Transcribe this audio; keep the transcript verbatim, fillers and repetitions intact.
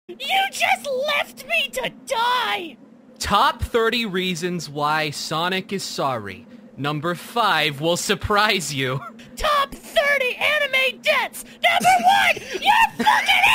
You just left me to die! Top thirty reasons why Sonic is sorry. Number five will surprise you. Top thirty anime deaths! Number one! You're fucking